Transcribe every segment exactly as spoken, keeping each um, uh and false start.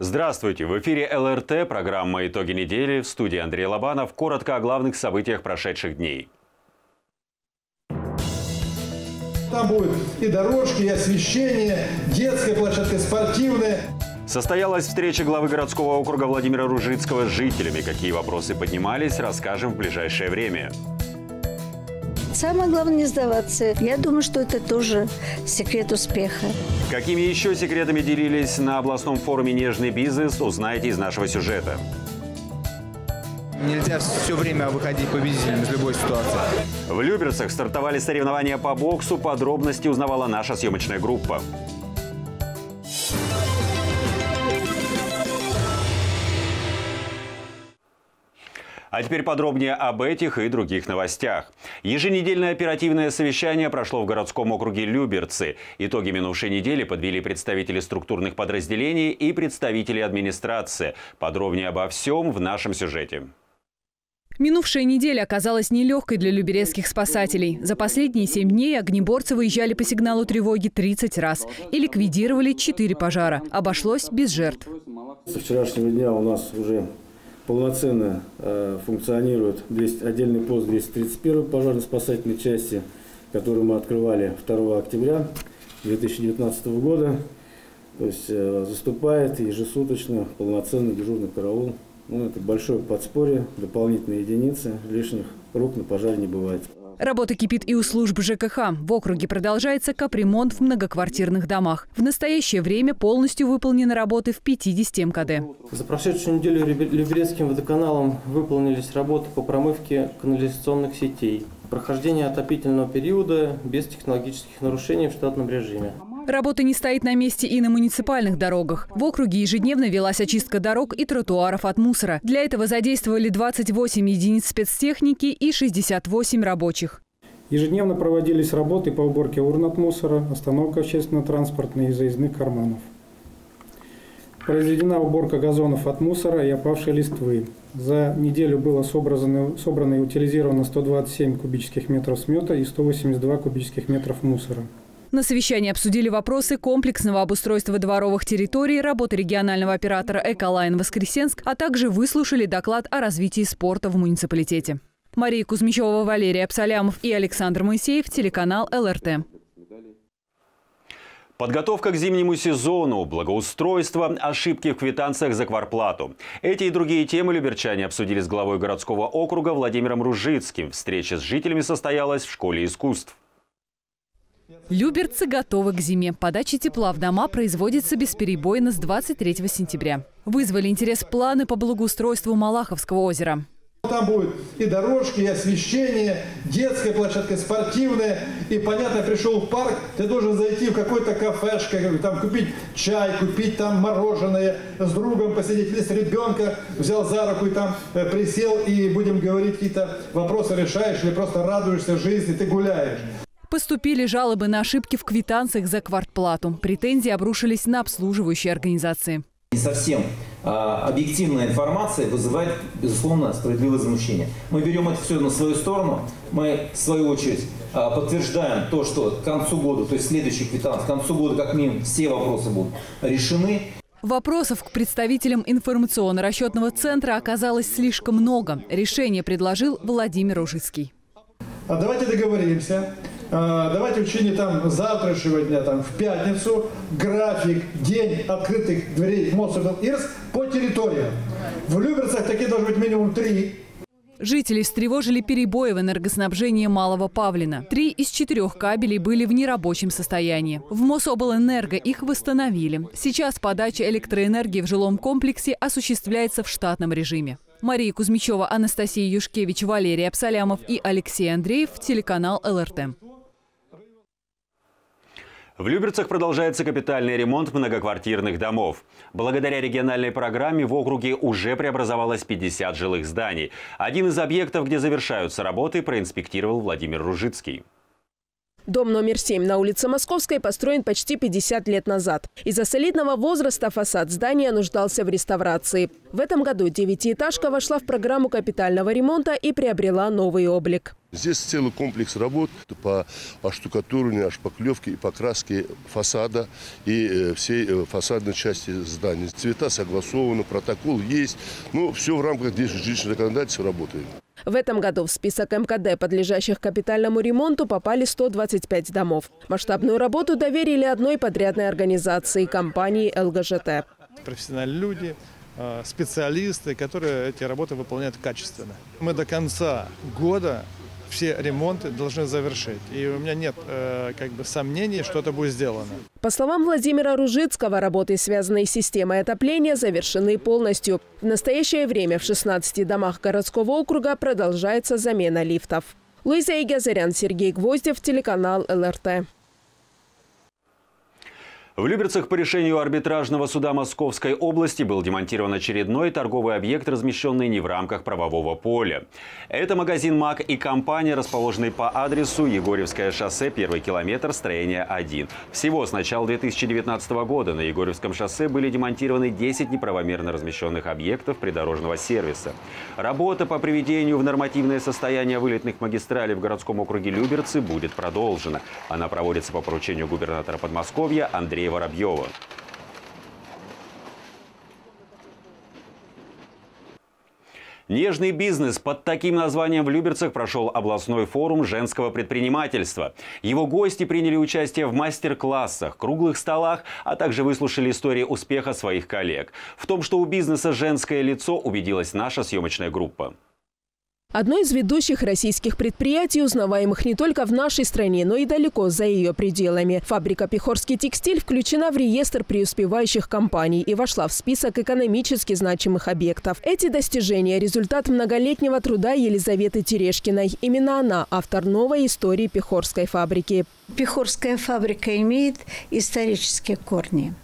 Здравствуйте! В эфире эл эр тэ, программа «Итоги недели», в студии Андрей Лобанов. Коротко о главных событиях прошедших дней. Там будут и дорожки, и освещение, детская площадка, спортивная. Состоялась встреча главы городского округа Владимира Ружицкого с жителями. Какие вопросы поднимались, расскажем в ближайшее время. Самое главное не сдаваться. Я думаю, что это тоже секрет успеха. Какими еще секретами делились на областном форуме «Нежный бизнес», узнаете из нашего сюжета. Нельзя все время выходить победителем из любой ситуации. В Люберцах стартовали соревнования по боксу. Подробности узнавала наша съемочная группа. А теперь подробнее об этих и других новостях. Еженедельное оперативное совещание прошло в городском округе Люберцы. Итоги минувшей недели подвели представители структурных подразделений и представители администрации. Подробнее обо всем в нашем сюжете. Минувшая неделя оказалась нелегкой для люберецких спасателей. За последние семь дней огнеборцы выезжали по сигналу тревоги тридцать раз и ликвидировали четыре пожара. Обошлось без жертв. Со вчерашнего дня у нас уже полноценно э, функционирует отдельный пост двести тридцать первой пожарно-спасательной части, который мы открывали второго октября две тысячи девятнадцатого года. То есть э, заступает ежесуточно полноценный дежурный караул. Ну, это большое подспорье, дополнительные единицы, лишних рук на пожаре не бывает. Работа кипит и у служб жэ ка ха. В округе продолжается капремонт в многоквартирных домах. В настоящее время полностью выполнены работы в пятидесяти эм ка дэ. За прошедшую неделю Люберецким водоканалом выполнились работы по промывке канализационных сетей. Прохождение отопительного периода без технологических нарушений в штатном режиме. Работа не стоит на месте и на муниципальных дорогах. В округе ежедневно велась очистка дорог и тротуаров от мусора. Для этого задействовали двадцать восемь единиц спецтехники и шестьдесят восемь рабочих. Ежедневно проводились работы по уборке урн от мусора, остановка общественно-транспортных и заездных карманов. Произведена уборка газонов от мусора и опавшей листвы. За неделю было собрано, собрано и утилизировано сто двадцать семь кубических метров смета и сто восемьдесят два кубических метров мусора. На совещании обсудили вопросы комплексного обустройства дворовых территорий, работы регионального оператора «Эколайн Воскресенск», а также выслушали доклад о развитии спорта в муниципалитете. Мария Кузьмичева, Валерий Абсалямов и Александр Моисеев, телеканал эл эр тэ. Подготовка к зимнему сезону, благоустройство, ошибки в квитанциях за квартплату. Эти и другие темы люберчане обсудили с главой городского округа Владимиром Ружицким. Встреча с жителями состоялась в школе искусств. Люберцы готовы к зиме. Подача тепла в дома производится бесперебойно с двадцать третьего сентября. Вызвали интерес планы по благоустройству Малаховского озера. Там будут и дорожки, и освещение, детская площадка, спортивная. И, понятно, пришел в парк, ты должен зайти в какой-то кафешко, там купить чай, купить там мороженое, с другом посидеть, или с ребенка взял за руку и там э, присел, и будем говорить, какие-то вопросы решаешь, или просто радуешься жизни, ты гуляешь. Поступили жалобы на ошибки в квитанциях за квартплату. Претензии обрушились на обслуживающие организации. Не совсем а, объективная информация вызывает, безусловно, справедливое возмущение. Мы берем это все на свою сторону. Мы, в свою очередь, а, подтверждаем то, что к концу года, то есть следующий квитанций, к концу года как минимум все вопросы будут решены. Вопросов к представителям информационно-расчетного центра оказалось слишком много. Решение предложил Владимир Ружицкий. А давайте договоримся. Давайте в течение там завтрашнего дня, там в пятницу, график, день открытых дверей Моцарт Ирс по территориям. В Люберцах такие должны быть минимум три. Жители встревожили перебои в энергоснабжении Малого Павлина. Три из четырех кабелей были в нерабочем состоянии. В Мособлэнерго их восстановили. Сейчас подача электроэнергии в жилом комплексе осуществляется в штатном режиме. Мария Кузьмичева, Анастасия Юшкевич, Валерий Абсалямов и Алексей Андреев, телеканал эл эр тэ. В Люберцах продолжается капитальный ремонт многоквартирных домов. Благодаря региональной программе в округе уже преобразовалось пятьдесят жилых зданий. Один из объектов, где завершаются работы, проинспектировал Владимир Ружицкий. Дом номер семь на улице Московской построен почти пятьдесят лет назад. Из-за солидного возраста фасад здания нуждался в реставрации. В этом году девятиэтажка вошла в программу капитального ремонта и приобрела новый облик. Здесь целый комплекс работ по оштукатуриванию, шпаклевке и покраске фасада и всей фасадной части здания. Цвета согласованы, протокол есть. Ну, все в рамках действующего законодательства работает. В этом году в список эм ка дэ, подлежащих капитальному ремонту, попали сто двадцать пять домов. Масштабную работу доверили одной подрядной организации – компании эл гэ жэ тэ. Профессиональные люди, специалисты, которые эти работы выполняют качественно. Мы до конца года все ремонты должны завершить. И у меня нет э, как бы сомнений, что это будет сделано. По словам Владимира Ружицкого, работы, связанные с системой отопления, завершены полностью. В настоящее время в шестнадцати домах городского округа продолжается замена лифтов. Луиза Игазарян, Сергей Гвоздев, телеканал эл эр тэ. В Люберцах по решению арбитражного суда Московской области был демонтирован очередной торговый объект, размещенный не в рамках правового поля. Это магазин «Мак» и компания, расположенный по адресу Егорьевское шоссе, первый километр, строение один. Всего с начала две тысячи девятнадцатого года на Егорьевском шоссе были демонтированы десять неправомерно размещенных объектов придорожного сервиса. Работа по приведению в нормативное состояние вылетных магистралей в городском округе Люберцы будет продолжена. Она проводится по поручению губернатора Подмосковья Андрея Воробьева. Нежный бизнес. Под таким названием в Люберцах прошел областной форум женского предпринимательства. Его гости приняли участие в мастер-классах, круглых столах, а также выслушали истории успеха своих коллег. В том, что у бизнеса женское лицо, убедилась наша съемочная группа. Одно из ведущих российских предприятий, узнаваемых не только в нашей стране, но и далеко за ее пределами. Фабрика «Пехорский текстиль» включена в реестр преуспевающих компаний и вошла в список экономически значимых объектов. Эти достижения – результат многолетнего труда Елизаветы Терешкиной. Именно она – автор новой истории Пехорской фабрики. Пехорская фабрика имеет исторические корни.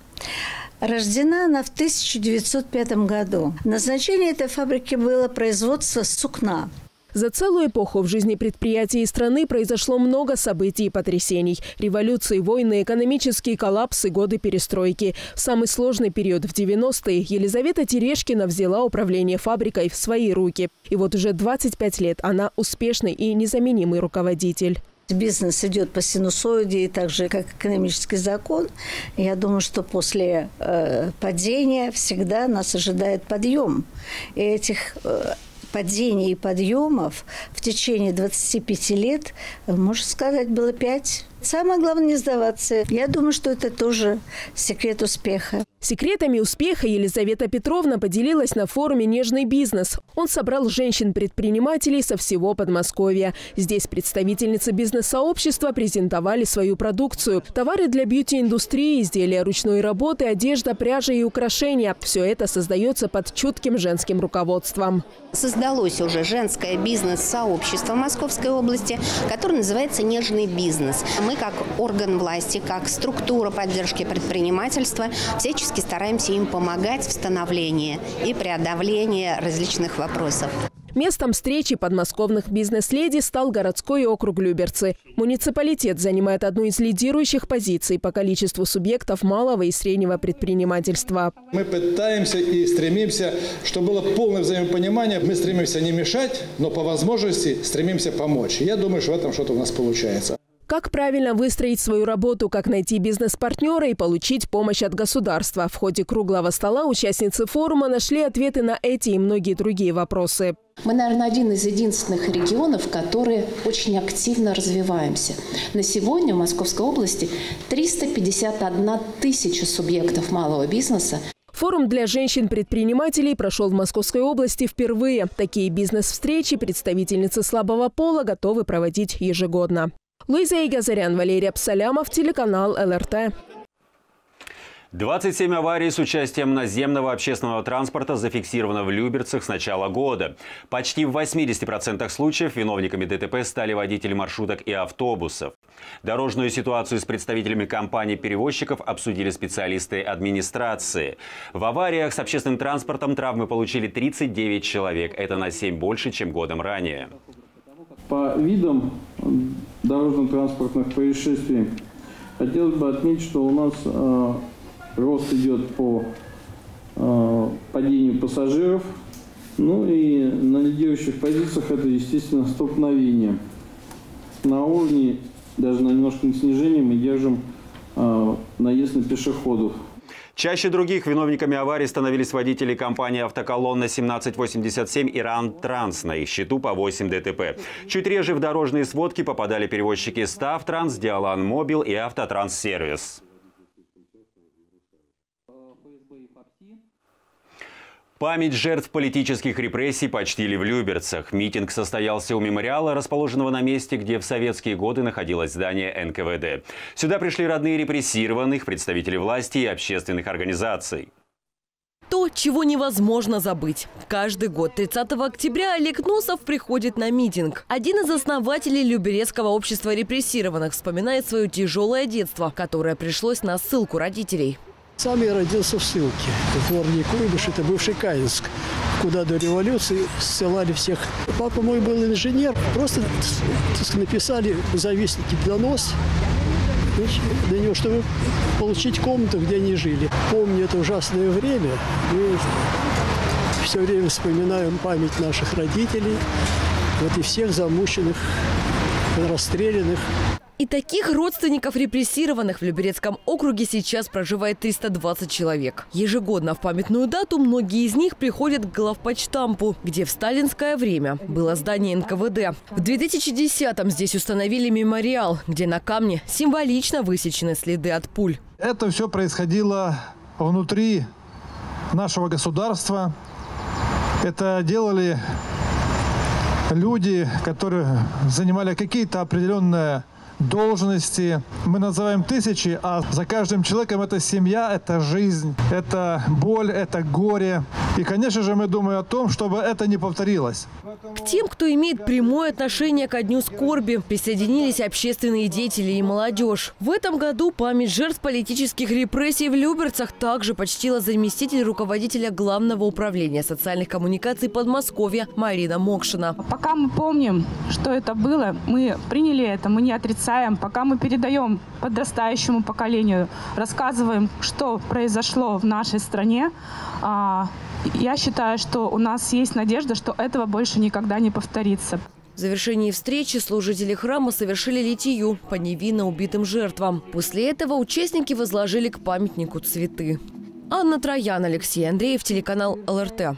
Рождена она в тысяча девятьсот пятом году. Назначение этой фабрики было производство сукна. За целую эпоху в жизни предприятий и страны произошло много событий и потрясений. Революции, войны, экономические коллапсы, годы перестройки. В самый сложный период в девяностые Елизавета Терешкина взяла управление фабрикой в свои руки. И вот уже двадцать пять лет она успешный и незаменимый руководитель. Бизнес идет по синусоиде, и так же, как экономический закон. Я думаю, что после э, падения всегда нас ожидает подъем. И этих э, падений и подъемов в течение двадцати пяти лет, можно сказать, было пять. Самое главное – не сдаваться. Я думаю, что это тоже секрет успеха. Секретами успеха Елизавета Петровна поделилась на форуме «Нежный бизнес». Он собрал женщин-предпринимателей со всего Подмосковья. Здесь представительницы бизнес-сообщества презентовали свою продукцию. Товары для бьюти-индустрии, изделия ручной работы, одежда, пряжа и украшения. Все это создается под чутким женским руководством. Создалось уже женское бизнес-сообщество в Московской области, которое называется «Нежный бизнес». Мы как орган власти, как структура поддержки предпринимательства всячески стараемся им помогать в становлении и преодолении различных вопросов. Местом встречи подмосковных бизнес-леди стал городской округ Люберцы. Муниципалитет занимает одну из лидирующих позиций по количеству субъектов малого и среднего предпринимательства. Мы пытаемся и стремимся, чтобы было полное взаимопонимание. Мы стремимся не мешать, но по возможности стремимся помочь. Я думаю, что в этом что-то у нас получается. Как правильно выстроить свою работу, как найти бизнес-партнера и получить помощь от государства? В ходе круглого стола участницы форума нашли ответы на эти и многие другие вопросы. Мы, наверное, один из единственных регионов, которые очень активно развиваемся. На сегодня в Московской области триста пятьдесят одна тысяча субъектов малого бизнеса. Форум для женщин-предпринимателей прошел в Московской области впервые. Такие бизнес-встречи представительницы слабого пола готовы проводить ежегодно. Луиза Игазарян, Валерий Абсалямов, телеканал эл эр тэ. двадцать семь аварий с участием наземного общественного транспорта зафиксировано в Люберцах с начала года. Почти в восьмидесяти процентах случаев виновниками дэ тэ пэ стали водители маршруток и автобусов. Дорожную ситуацию с представителями компаний-перевозчиков обсудили специалисты администрации. В авариях с общественным транспортом травмы получили тридцать девять человек. Это на семь больше, чем годом ранее. По видам дорожно-транспортных происшествий. Хотелось бы отметить, что у нас э, рост идет по э, падению пассажиров. Ну и на лидирующих позициях это, естественно, столкновение. На уровне, даже на немножком снижении, мы держим э, наезд на пешеходов. Чаще других виновниками аварии становились водители компании «Автоколонна семнадцать восемьдесят семь» и «Ран Транс». На их счету по восемь ДТП. Чуть реже в дорожные сводки попадали перевозчики «Ставтранс», «Диалан Мобил» и «Автотранс-сервис». Память жертв политических репрессий почтили в Люберцах. Митинг состоялся у мемориала, расположенного на месте, где в советские годы находилось здание эн ка вэ дэ. Сюда пришли родные репрессированных, представители власти и общественных организаций. То, чего невозможно забыть. Каждый год тридцатого октября Олег Носов приходит на митинг. Один из основателей Люберецкого общества репрессированных вспоминает свое тяжелое детство, которое пришлось на ссылку родителей. Сам я родился в ссылке, в городе Куйбыш, это бывший Каинск, куда до революции ссылали всех. Папа мой был инженер, просто написали завистники донос для него, чтобы получить комнату, где они жили. Помню это ужасное время, и все время вспоминаем память наших родителей, вот и всех замученных, расстрелянных. И таких родственников репрессированных в Люберецком округе сейчас проживает триста двадцать человек. Ежегодно в памятную дату многие из них приходят к главпочтампу, где в сталинское время было здание эн ка вэ дэ. В две тысячи десятом здесь установили мемориал, где на камне символично высечены следы от пуль. Это все происходило внутри нашего государства. Это делали люди, которые занимали какие-то определенные должности. Мы называем тысячи, а за каждым человеком это семья, это жизнь, это боль, это горе. И, конечно же, мы думаем о том, чтобы это не повторилось. К тем, кто имеет прямое отношение ко Дню скорби, присоединились общественные деятели и молодежь. В этом году память жертв политических репрессий в Люберцах также почтила заместитель руководителя Главного управления социальных коммуникаций Подмосковья Марина Мокшина. Пока мы помним, что это было, мы приняли это, мы не отрицаем. Пока мы передаем подрастающему поколению, рассказываем, что произошло в нашей стране, я считаю, что у нас есть надежда, что этого больше никогда не повторится. В завершении встречи служители храма совершили литию по невинно убитым жертвам. После этого участники возложили к памятнику цветы. Анна Троян, Алексей Андреев, телеканал эл эр тэ.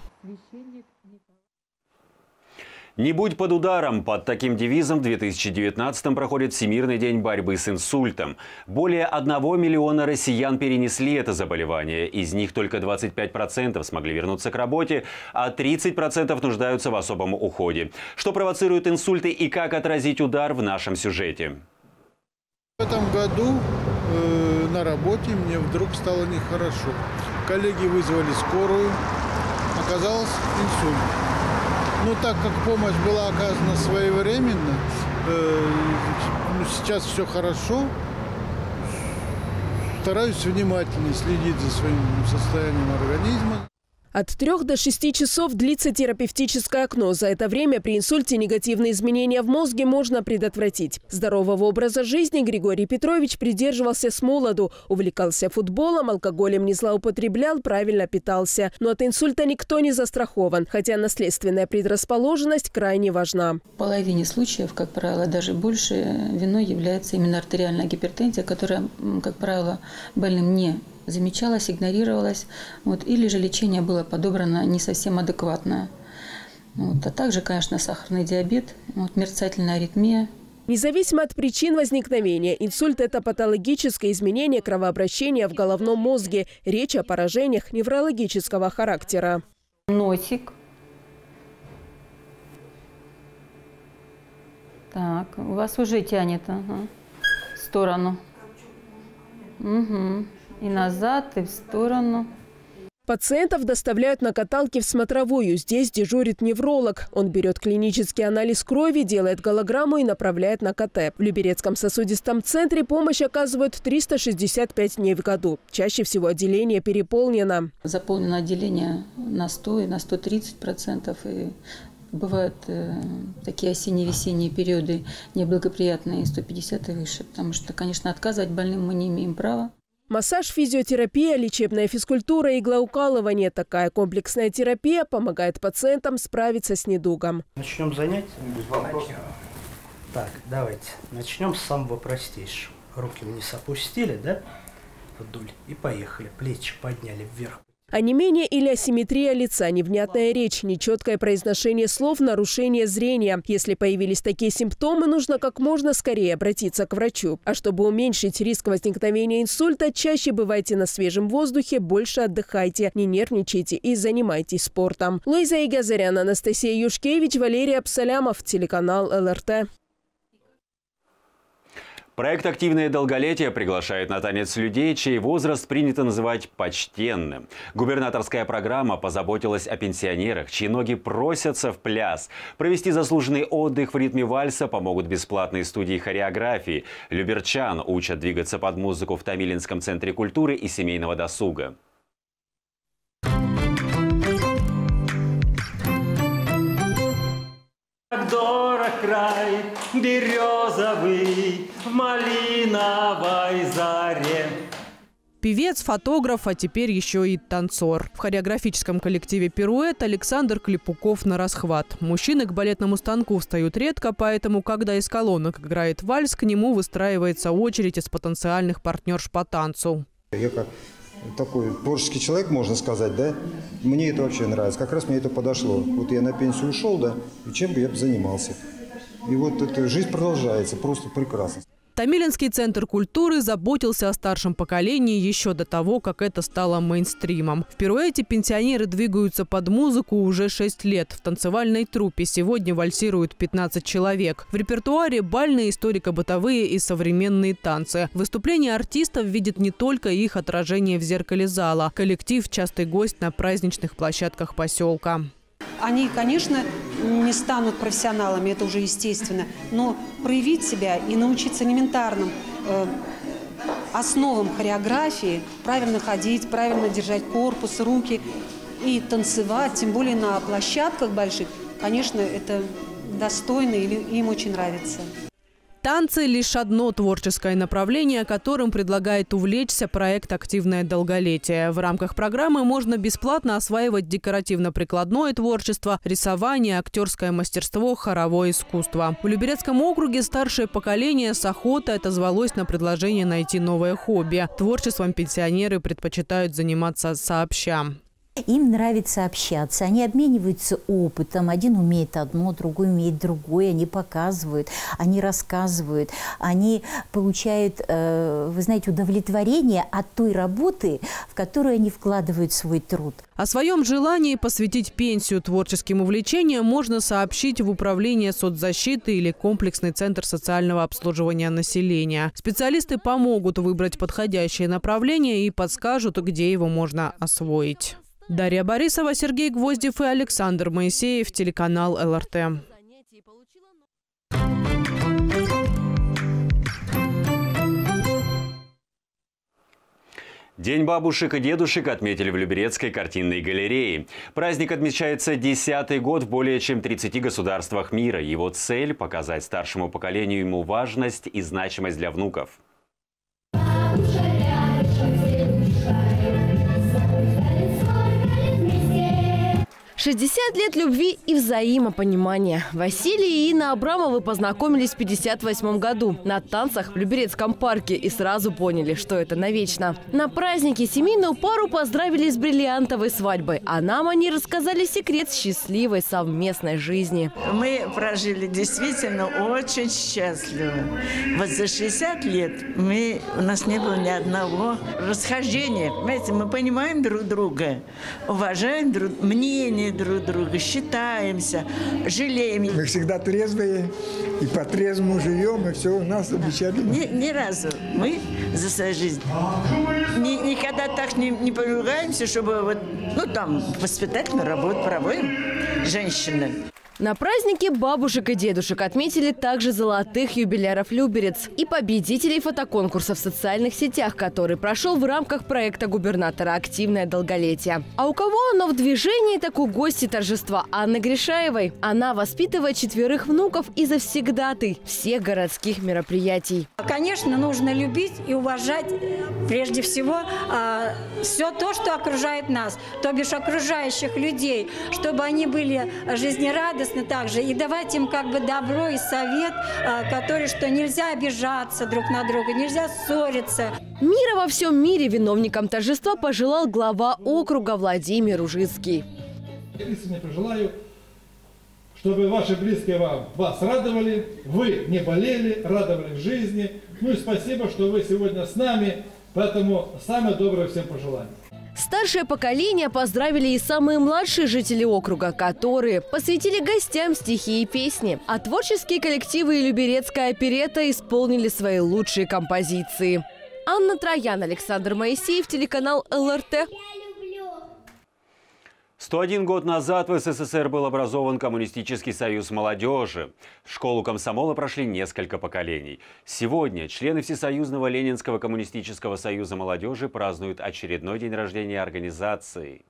«Не будь под ударом» – под таким девизом в две тысячи девятнадцатом проходит Всемирный день борьбы с инсультом. Более одного миллиона россиян перенесли это заболевание. Из них только двадцать пять процентов смогли вернуться к работе, а тридцать процентов нуждаются в особом уходе. Что провоцирует инсульты и как отразить удар в нашем сюжете? В этом году э, на работе мне вдруг стало нехорошо. Коллеги вызвали скорую, оказалось инсульт. Ну, так как помощь была оказана своевременно, э, сейчас все хорошо. Стараюсь внимательнее следить за своим состоянием организма. От трёх до шести часов длится терапевтическое окно. За это время при инсульте негативные изменения в мозге можно предотвратить. Здорового образа жизни Григорий Петрович придерживался с молоду. Увлекался футболом, алкоголем не злоупотреблял, правильно питался. Но от инсульта никто не застрахован, хотя наследственная предрасположенность крайне важна. В половине случаев, как правило, даже больше, виной является именно артериальная гипертензия, которая, как правило, больным не замечалась, игнорировалась, вот, или же лечение было подобрано не совсем адекватное. Вот, а также, конечно, сахарный диабет, вот, мерцательная аритмия. Независимо от причин возникновения, инсульт – это патологическое изменение кровообращения в головном мозге. Речь о поражениях неврологического характера. Носик. Так, у вас уже тянет, ага, в сторону. Угу. И назад, и в сторону. Пациентов доставляют на каталке в смотровую. Здесь дежурит невролог. Он берет клинический анализ крови, делает голограмму и направляет на ка тэ. В Люберецком сосудистом центре помощь оказывают триста шестьдесят пять дней в году. Чаще всего отделение переполнено. Заполнено отделение на сто и на сто тридцать процентов. И бывают э, такие осенне-весенние периоды неблагоприятные, сто пятьдесят и выше, потому что, конечно, отказывать больным мы не имеем права. Массаж, физиотерапия, лечебная физкультура, иглоукалывание. Такая комплексная терапия помогает пациентам справиться с недугом. Начнем занятие? Без вопросов. Так, давайте. Начнем с самого простейшего. Руки вниз опустили, да? Вдоль. И поехали. Плечи подняли вверх. Онемение или асимметрия лица, невнятная речь, нечеткое произношение слов, нарушение зрения. Если появились такие симптомы, нужно как можно скорее обратиться к врачу. А чтобы уменьшить риск возникновения инсульта, чаще бывайте на свежем воздухе, больше отдыхайте, не нервничайте и занимайтесь спортом. Луиза Игазарян, Анастасия Юшкевич, Валерий Абсалямов, телеканал эл эр тэ. Проект «Активное долголетие» приглашает на танец людей, чей возраст принято называть почтенным. Губернаторская программа позаботилась о пенсионерах, чьи ноги просятся в пляс. Провести заслуженный отдых в ритме вальса помогут бесплатные студии хореографии. Люберчан учат двигаться под музыку в Томилинском центре культуры и семейного досуга. Дорог край березовый в малиновой заре. Певец, фотограф, а теперь еще и танцор. В хореографическом коллективе «Пируэт» Александр Клепуков на расхват. Мужчины к балетному станку встают редко, поэтому, когда из колонок играет вальс, к нему выстраивается очередь из потенциальных партнерш по танцу. Я как такой творческий человек, можно сказать, да, мне это вообще нравится. Как раз мне это подошло. Вот я на пенсию ушел, да, и чем бы я бы занимался. И вот эта жизнь продолжается, просто прекрасно. Томилинский центр культуры заботился о старшем поколении еще до того, как это стало мейнстримом. В «Пируэте» пенсионеры двигаются под музыку уже шесть лет. В танцевальной труппе сегодня вальсируют пятнадцать человек. В репертуаре бальные, историко-бытовые и современные танцы. Выступления артистов видят не только их отражение в зеркале зала. Коллектив – частый гость на праздничных площадках поселка. Они, конечно, не станут профессионалами, это уже естественно, но проявить себя и научиться элементарным э, основам хореографии, правильно ходить, правильно держать корпус, руки и танцевать, тем более на площадках больших, конечно, это достойно и им очень нравится. Танцы – лишь одно творческое направление, которым предлагает увлечься проект «Активное долголетие». В рамках программы можно бесплатно осваивать декоративно-прикладное творчество, рисование, актерское мастерство, хоровое искусство. В Люберецком округе старшее поколение с охотой отозвалось на предложение найти новое хобби. Творчеством пенсионеры предпочитают заниматься сообща. Им нравится общаться, они обмениваются опытом. Один умеет одно, другой умеет другое. Они показывают, они рассказывают, они получают, э, вы знаете, удовлетворение от той работы, в которую они вкладывают свой труд. О своем желании посвятить пенсию творческим увлечениям можно сообщить в Управление соцзащиты или комплексный центр социального обслуживания населения. Специалисты помогут выбрать подходящее направление и подскажут, где его можно освоить. Дарья Борисова, Сергей Гвоздев и Александр Моисеев, телеканал эл эр тэ. День бабушек и дедушек отметили в Люберецкой картинной галерее. Праздник отмечается десятый год в более чем тридцати государствах мира. Его цель – показать старшему поколению ему важность и значимость для внуков. шестьдесят лет любви и взаимопонимания. Василий и Инна Абрамовы познакомились в пятьдесят восьмом году на танцах в Люберецком парке и сразу поняли, что это навечно. На празднике семейную пару поздравили с бриллиантовой свадьбой, а нам они рассказали секрет счастливой совместной жизни. Мы прожили действительно очень счастливо. Вот за шестьдесят лет мы, у нас не было ни одного расхождения. Понимаете, мы понимаем друг друга, уважаем друг, мнение друг друга, считаемся, жалеем. Мы всегда трезвые и по-трезвому живем, и все у нас замечательно. Ни, ни разу мы за свою жизнь ни, никогда так не, не поругаемся, чтобы вот, ну там, воспитательную работу проводим женщины. На празднике бабушек и дедушек отметили также золотых юбиляров Люберец и победителей фотоконкурса в социальных сетях, который прошел в рамках проекта губернатора «Активное долголетие». А у кого оно в движении, так у гости торжества Анны Гришаевой. Она воспитывает четверых внуков и завсегдатай всех городских мероприятий. Конечно, нужно любить и уважать прежде всего э, все то, что окружает нас, то бишь окружающих людей, чтобы они были жизнерадостны также, и давать им как бы добро и совет, э, который, что нельзя обижаться друг на друга, нельзя ссориться. Мира во всем мире виновникам торжества пожелал глава округа Владимир Ужицкий. Я искренне пожелаю, чтобы ваши близкие вам, вас радовали, вы не болели, радовали жизни. Ну и спасибо, что вы сегодня с нами, поэтому самое доброе всем пожелание. Старшее поколение поздравили и самые младшие жители округа, которые посвятили гостям стихи и песни. А творческие коллективы и люберецкая оперетта исполнили свои лучшие композиции. Анна Троян, Александр Моисеев, телеканал эл эр тэ. сто один год назад в эс эс эс эр был образован Коммунистический союз молодежи. Школу комсомола прошли несколько поколений. Сегодня члены Всесоюзного Ленинского коммунистического союза молодежи празднуют очередной день рождения организации.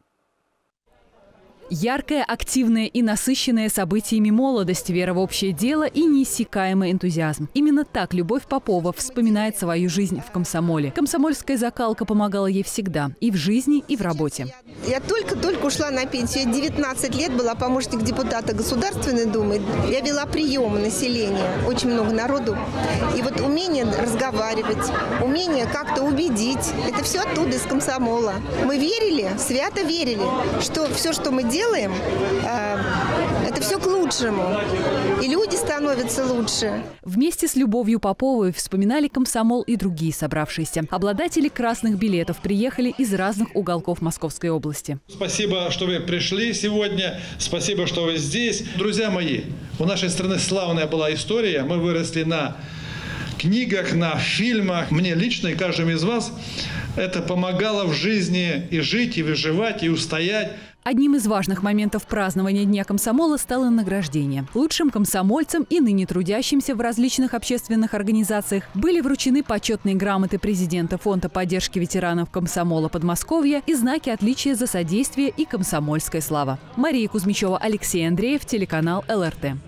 Яркая, активная и насыщенная событиями молодость, вера в общее дело и неиссякаемый энтузиазм. Именно так Любовь Попова вспоминает свою жизнь в комсомоле. Комсомольская закалка помогала ей всегда – и в жизни, и в работе. Я только-только ушла на пенсию. Я девятнадцать лет была помощник депутата Государственной Думы. Я вела приемы населения, очень много народу. И вот умение разговаривать, умение как-то убедить – это все оттуда, из комсомола. Мы верили, свято верили, что все, что мы делаем, делаем, это все к лучшему. И люди становятся лучше. Вместе с Любовью Поповой вспоминали комсомол и другие собравшиеся. Обладатели красных билетов приехали из разных уголков Московской области. Спасибо, что вы пришли сегодня. Спасибо, что вы здесь. Друзья мои, у нашей страны славная была история. Мы выросли на книгах, на фильмах. Мне лично и каждому из вас это помогало в жизни и жить, и выживать, и устоять. Одним из важных моментов празднования Дня комсомола стало награждение. Лучшим комсомольцам и ныне трудящимся в различных общественных организациях были вручены почетные грамоты президента Фонда поддержки ветеранов комсомола Подмосковья и знаки отличия за содействие и комсомольская слава. Мария Кузьмичева, Алексей Андреев, телеканал эл эр тэ.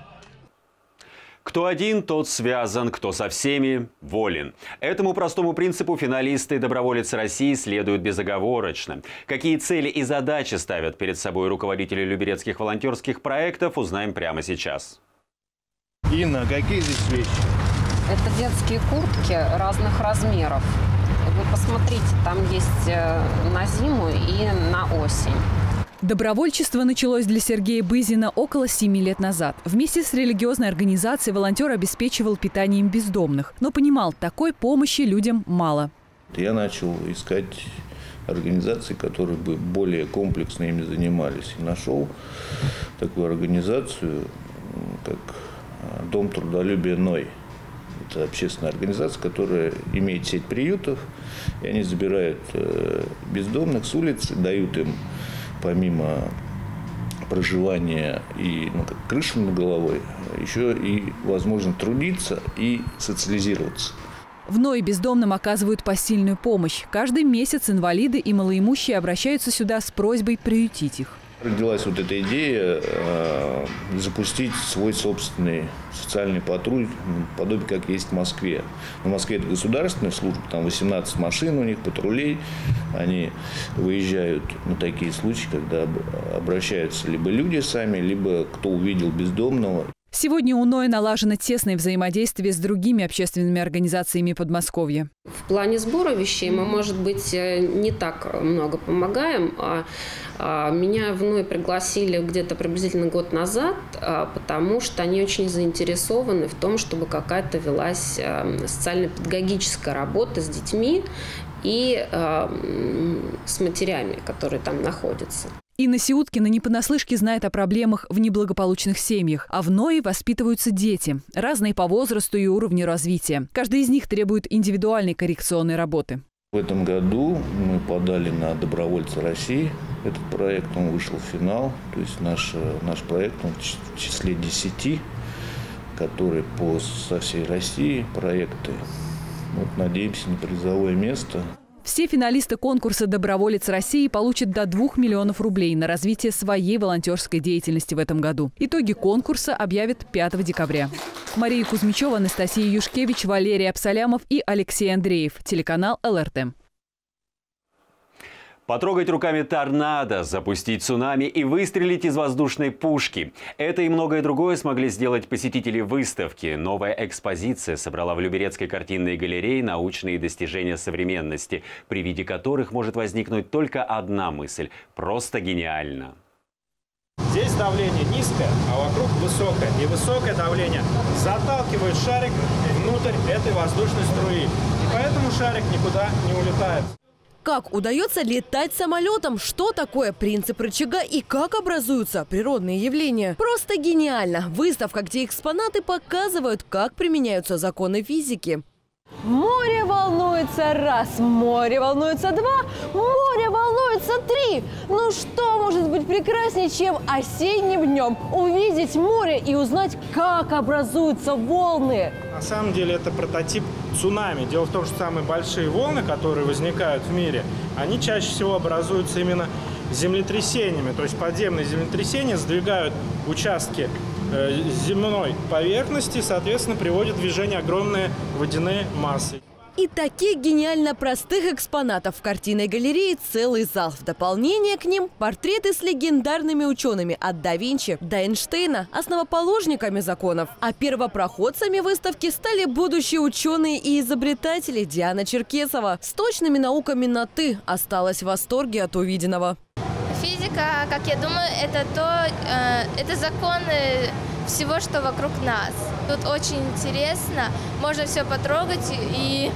Кто один, тот связан, кто со всеми – волен. Этому простому принципу финалисты и доброволец России следуют безоговорочно. Какие цели и задачи ставят перед собой руководители люберецких волонтерских проектов, узнаем прямо сейчас. Инна, какие здесь вещи? Это детские куртки разных размеров. Вы посмотрите, там есть на зиму и на осень. Добровольчество началось для Сергея Бызина около семи лет назад. Вместе с религиозной организацией волонтер обеспечивал питанием бездомных, но понимал, такой помощи людям мало. Я начал искать организации, которые бы более комплексно ими занимались. И нашел такую организацию, как Дом трудолюбия Ной. Это общественная организация, которая имеет сеть приютов, и они забирают бездомных с улицы, дают им помимо проживания и ну, как крыши над головой, еще и возможность трудиться и социализироваться. В Ное бездомным оказывают посильную помощь. Каждый месяц инвалиды и малоимущие обращаются сюда с просьбой приютить их. Родилась вот эта идея э, запустить свой собственный социальный патруль, подобие как есть в Москве. В Москве это государственная служба, там восемнадцать машин у них, патрулей. Они выезжают на такие случаи, когда обращаются либо люди сами, либо кто увидел бездомного. Сегодня у Ноя налажено тесное взаимодействие с другими общественными организациями Подмосковья. В плане сбора вещей мы, может быть, не так много помогаем. Меня в Ной пригласили где-то приблизительно год назад, потому что они очень заинтересованы в том, чтобы какая-то велась социально-педагогическая работа с детьми и с матерями, которые там находятся. Инна Сиуткина не понаслышке знает о проблемах в неблагополучных семьях, а в Ное воспитываются дети, разные по возрасту и уровню развития. Каждый из них требует индивидуальной коррекционной работы. В этом году мы подали на добровольца России Этот проект, он вышел в финал. То есть наш, наш проект, он в числе десяти, которые по со всей России проекты. Вот, надеемся на призовое место. Все финалисты конкурса «Доброволец России» получат до двух миллионов рублей на развитие своей волонтерской деятельности в этом году. Итоги конкурса объявят пятого декабря. Мария Кузьмичева, Анастасия Юшкевич, Валерий Абсалямов и Алексей Андреев. Телеканал эл эр тэ. Потрогать руками торнадо, запустить цунами и выстрелить из воздушной пушки. Это и многое другое смогли сделать посетители выставки. Новая экспозиция собрала в Люберецкой картинной галерее научные достижения современности, при виде которых может возникнуть только одна мысль – просто гениально. Здесь давление низкое, а вокруг высокое. И высокое давление заталкивает шарик внутрь этой воздушной струи. И поэтому шарик никуда не улетает. Как удается летать самолетом? Что такое принцип рычага и как образуются природные явления? Просто гениально. Выставка, где экспонаты показывают, как применяются законы физики. Море волнуется раз, море волнуется два, море волнуется три. Ну что может быть прекраснее, чем осенним днем увидеть море и узнать, как образуются волны? На самом деле это прототип цунами. Дело в том, что самые большие волны, которые возникают в мире, они чаще всего образуются именно землетрясениями. То есть подземные землетрясения сдвигают участки земной поверхности, соответственно, приводят в движение огромные водяные массы. И таких гениально простых экспонатов в картинной галерее целый зал. В дополнение к ним портреты с легендарными учеными от да Винчи до Эйнштейна, основоположниками законов. А первопроходцами выставки стали будущие ученые и изобретатели. Диана Черкесова с точными науками на «ты» осталась в восторге от увиденного. Физика, как я думаю, это то, э, это законы всего, что вокруг нас. Тут очень интересно, можно все потрогать и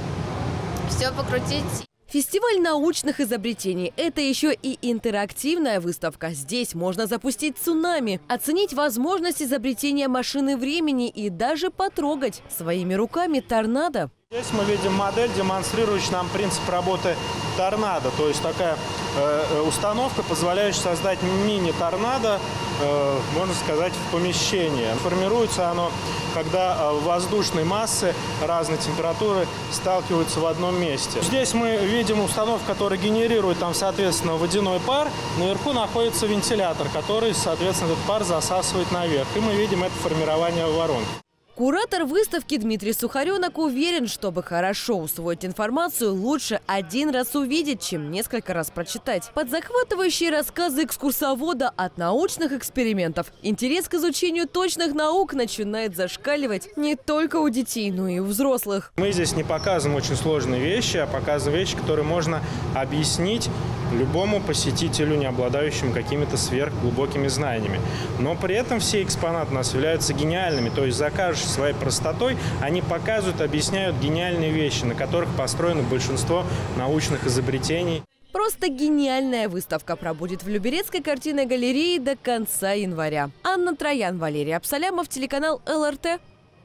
все покрутить. Фестиваль научных изобретений – это еще и интерактивная выставка. Здесь можно запустить цунами, оценить возможность изобретения машины времени и даже потрогать своими руками торнадо. Здесь мы видим модель, демонстрирующую нам принцип работы торнадо. То есть такая э, установка, позволяющая создать мини-торнадо, э, можно сказать, в помещении. Формируется оно, когда воздушные массы разной температуры сталкиваются в одном месте. Здесь мы видим установку, которая генерирует там, соответственно, водяной пар. Наверху находится вентилятор, который, соответственно, этот пар засасывает наверх. И мы видим это формирование воронки. Куратор выставки Дмитрий Сухаренок уверен, чтобы хорошо усвоить информацию, лучше один раз увидеть, чем несколько раз прочитать. Под захватывающие рассказы экскурсовода от научных экспериментов интерес к изучению точных наук начинает зашкаливать не только у детей, но и у взрослых. Мы здесь не показываем очень сложные вещи, а показываем вещи, которые можно объяснить любому посетителю, не обладающему какими-то сверхглубокими знаниями. Но при этом все экспонаты у нас являются гениальными, то есть закажешь своей простотой, они показывают, объясняют гениальные вещи, на которых построено большинство научных изобретений. Просто гениальная выставка пробудет в Люберецкой картинной галерее до конца января. Анна Троян, Валерий Абсалямов, телеканал эл эр тэ.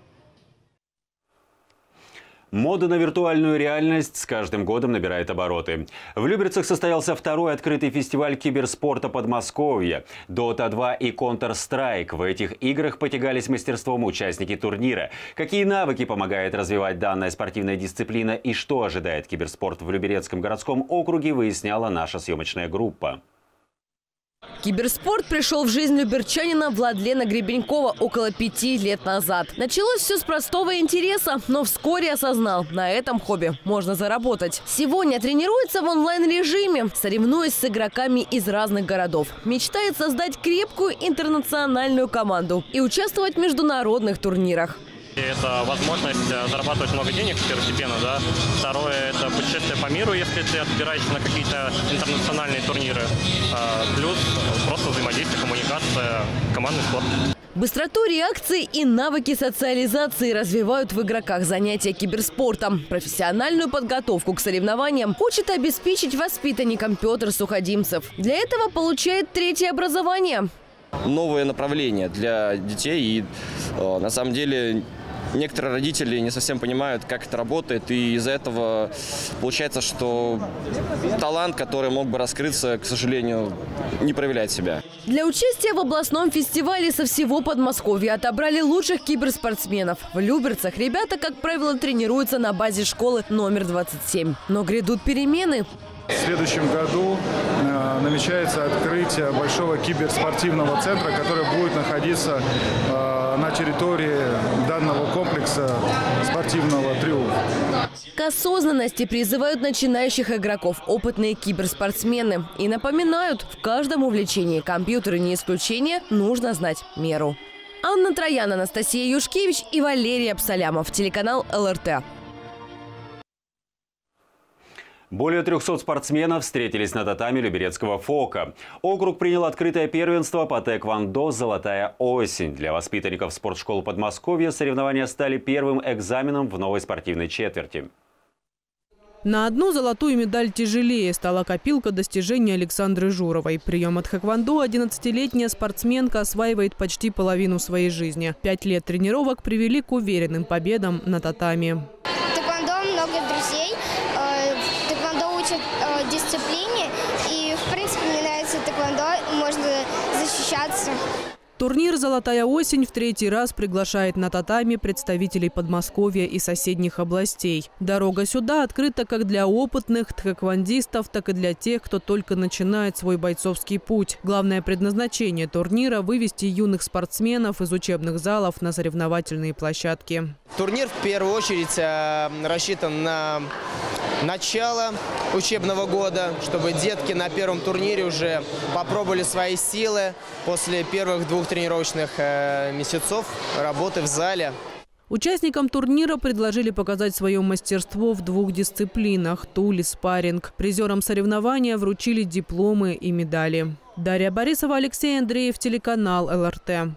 Мода на виртуальную реальность с каждым годом набирает обороты. В Люберцах состоялся второй открытый фестиваль киберспорта Подмосковья. Дота два и Counter-Strike. В этих играх потягались мастерством участники турнира. Какие навыки помогает развивать данная спортивная дисциплина и что ожидает киберспорт в Люберецком городском округе, выясняла наша съемочная группа. Киберспорт пришел в жизнь люберчанина Владлена Гребенькова около пяти лет назад. Началось все с простого интереса, но вскоре осознал, на этом хобби можно заработать. Сегодня тренируется в онлайн-режиме, соревнуясь с игроками из разных городов. Мечтает создать крепкую интернациональную команду и участвовать в международных турнирах. Это возможность зарабатывать много денег первостепенно, да. Второе – это путешествие по миру, если ты отбираешься на какие-то интернациональные турниры. А, плюс просто взаимодействие, коммуникация, командный спорт. Быстроту реакции и навыки социализации развивают в игроках занятия киберспортом. Профессиональную подготовку к соревнованиям хочет обеспечить воспитанникам Петр Суходимцев. Для этого получает третье образование. Новое направление для детей и, на самом деле, некоторые родители не совсем понимают, как это работает, и из-за этого получается, что талант, который мог бы раскрыться, к сожалению, не проявляет себя. Для участия в областном фестивале со всего Подмосковья отобрали лучших киберспортсменов. В Люберцах ребята, как правило, тренируются на базе школы номер двадцать семь. Но грядут перемены. В следующем году э, намечается открытие большого киберспортивного центра, который будет находиться э, на территории данного комплекса спортивного «Триумф». К осознанности призывают начинающих игроков опытные киберспортсмены. И напоминают, в каждом увлечении, компьютеры не исключение, нужно знать меру. Анна Троян, Анастасия Юшкевич и Валерий Абсалямов. Телеканал эл эр тэ. Более трёхсот спортсменов встретились на татами Люберецкого ФОКа. Округ принял открытое первенство по тэквондо «Золотая осень». Для воспитанников спортшколы Подмосковья соревнования стали первым экзаменом в новой спортивной четверти. На одну золотую медаль тяжелее стала копилка достижений Александры Журовой. Прием от хэквондо одиннадцатилетняя спортсменка осваивает почти половину своей жизни. Пять лет тренировок привели к уверенным победам на татами. Тэквондо много друзей. Тэквондо учат дисциплине. И, в принципе, мне нравится тэквондо. Можно защищаться. Турнир «Золотая осень» в третий раз приглашает на татами представителей Подмосковья и соседних областей. Дорога сюда открыта как для опытных тхэквондистов, так и для тех, кто только начинает свой бойцовский путь. Главное предназначение турнира – вывести юных спортсменов из учебных залов на соревновательные площадки. Турнир в первую очередь рассчитан на начало учебного года, чтобы детки на первом турнире уже попробовали свои силы после первых двух тренировочных э, месяцев работы в зале. Участникам турнира предложили показать свое мастерство в двух дисциплинах – туль и спарринг. Призерам соревнования вручили дипломы и медали. Дарья Борисова, Алексей Андреев, телеканал эл эр тэ.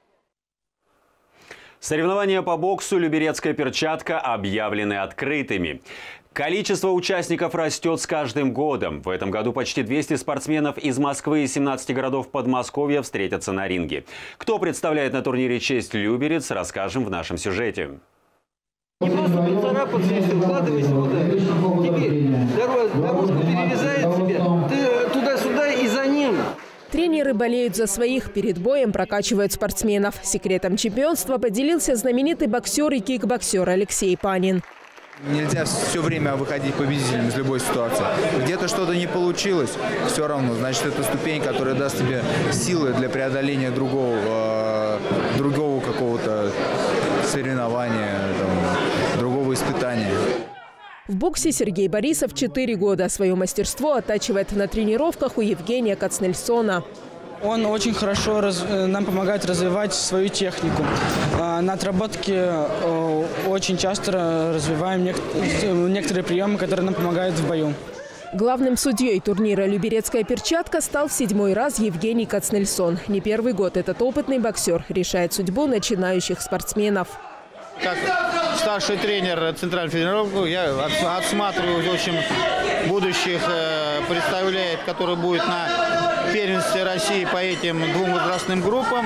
Соревнования по боксу «Люберецкая перчатка» объявлены открытыми. Количество участников растет с каждым годом. В этом году почти двести спортсменов из Москвы и семнадцати городов Подмосковья встретятся на ринге. Кто представляет на турнире честь Люберец, расскажем в нашем сюжете. Не просто поцарапаться, если укладывайся вот так. Теперь дорожку перерезает тебя, ты туда-сюда и за ним. Тренеры болеют за своих, перед боем прокачивают спортсменов. Секретом чемпионства поделился знаменитый боксер и кикбоксер Алексей Панин. Нельзя все время выходить победителем из любой ситуации. Где-то что-то не получилось, все равно, значит, это ступень, которая даст тебе силы для преодоления другого, э, другого какого-то соревнования, там, другого испытания. В боксе Сергей Борисов четыре года. Свое мастерство оттачивает на тренировках у Евгения Кацнельсона. Он очень хорошо раз, нам помогает развивать свою технику. На отработке очень часто развиваем некоторые приемы, которые нам помогают в бою. Главным судьей турнира «Люберецкая перчатка» стал в седьмой раз Евгений Кацнельсон. Не первый год этот опытный боксер решает судьбу начинающих спортсменов. Как старший тренер Центральной Федерации, я отсматриваю, в общем, будущих представляет, который будет на первенстве России по этим двум возрастным группам.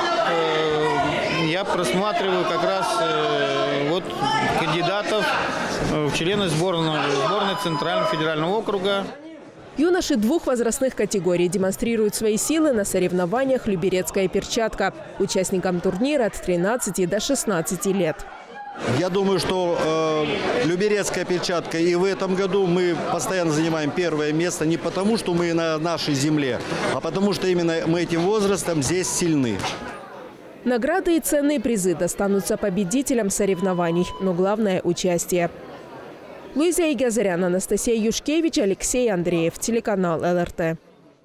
Я просматриваю как раз вот кандидатов в члены сборной, сборной Центрального федерального округа. Юноши двух возрастных категорий демонстрируют свои силы на соревнованиях «Люберецкая перчатка». Участникам турнира от тринадцати до шестнадцати лет. Я думаю, что э, Люберецкая перчатка и в этом году мы постоянно занимаем первое место не потому, что мы на нашей земле, а потому что именно мы этим возрастом здесь сильны. Награды и ценные призы достанутся победителям соревнований, но главное – участие. Луиза Игазарян, Анастасия Юшкевич, Алексей Андреев, телеканал эл эр тэ.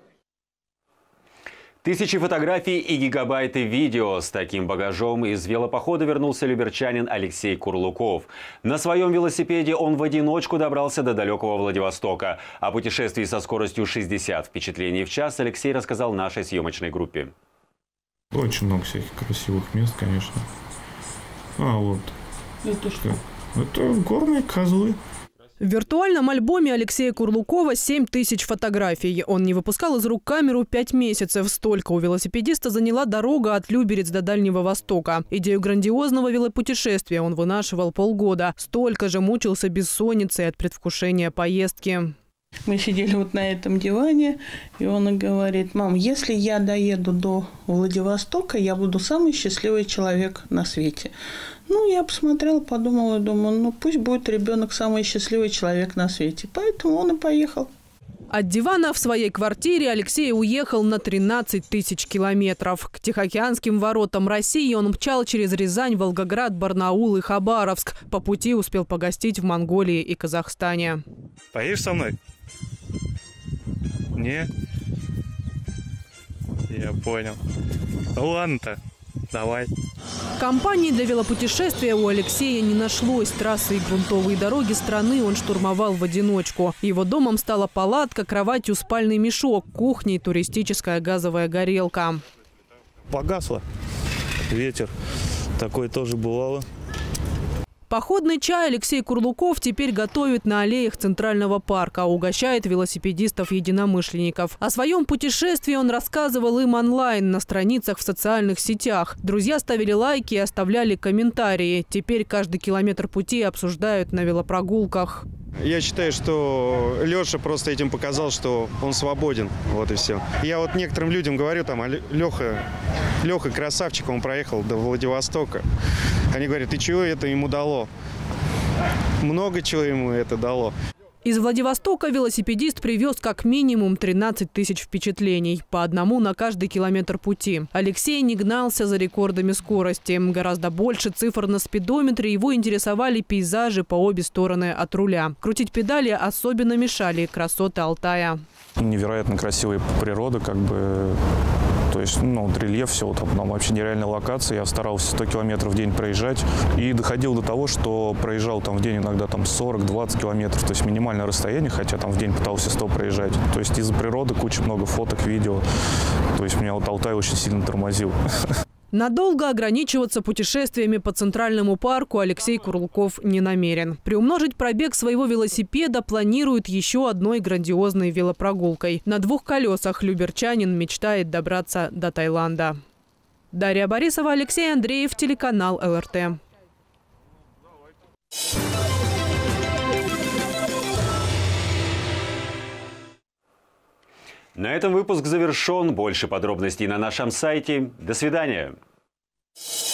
Тысячи фотографий и гигабайты видео. С таким багажом из велопохода вернулся люберчанин Алексей Курлуков. На своем велосипеде он в одиночку добрался до далекого Владивостока. О путешествии со скоростью шестьдесят впечатлений в час Алексей рассказал нашей съемочной группе. Очень много всяких красивых мест, конечно. А вот. Это что? Это горные козлы. В виртуальном альбоме Алексея Курлукова семь тысяч фотографий. Он не выпускал из рук камеру пять месяцев. Столько у велосипедиста заняла дорога от Люберец до Дальнего Востока. Идею грандиозного велопутешествия он вынашивал полгода. Столько же мучился бессонницей от предвкушения поездки. Мы сидели вот на этом диване, и он говорит: мам, если я доеду до Владивостока, я буду самый счастливый человек на свете. Ну, я посмотрела, подумала и думаю, ну пусть будет ребенок самый счастливый человек на свете. Поэтому он и поехал. От дивана в своей квартире Алексей уехал на тринадцать тысяч километров. К Тихоокеанским воротам России он мчал через Рязань, Волгоград, Барнаул и Хабаровск. По пути успел погостить в Монголии и Казахстане. Поедешь со мной? Не? Я понял. Ну ладно-то, давай. Компании для велопутешествия у Алексея не нашлось. Трассы и грунтовые дороги страны он штурмовал в одиночку. Его домом стала палатка, кроватью спальный мешок, кухней туристическая газовая горелка. Погасло. Ветер. Такое тоже бывало. Походный чай Алексей Курлуков теперь готовит на аллеях Центрального парка, угощает велосипедистов-единомышленников. О своем путешествии он рассказывал им онлайн на страницах в социальных сетях. Друзья ставили лайки и оставляли комментарии. Теперь каждый километр пути обсуждают на велопрогулках. Я считаю, что Леша просто этим показал, что он свободен. Вот и все. Я вот некоторым людям говорю, там, Леха, Леха красавчик, он проехал до Владивостока. Они говорят, и чего это ему дало? Много чего ему это дало. Из Владивостока велосипедист привез как минимум тринадцать тысяч впечатлений. По одному на каждый километр пути. Алексей не гнался за рекордами скорости. Гораздо больше цифр на спидометре его интересовали пейзажи по обе стороны от руля. Крутить педали особенно мешали красоты Алтая. Невероятно красивая природа, как бы... То есть, ну, вот рельеф, все, вот, там вообще нереальная локация. Я старался сто километров в день проезжать. И доходил до того, что проезжал там в день иногда там сорок-двадцать километров. То есть минимальное расстояние, хотя там в день пытался сто проезжать. То есть из-за природы куча много фоток, видео. То есть меня вот Алтай очень сильно тормозил. Надолго ограничиваться путешествиями по Центральному парку Алексей Курлуков не намерен. Приумножить пробег своего велосипеда планирует еще одной грандиозной велопрогулкой. На двух колесах люберчанин мечтает добраться до Таиланда. Дарья Борисова, Алексей Андреев, телеканал эл эр тэ. На этом выпуск завершен. Больше подробностей на нашем сайте. До свидания.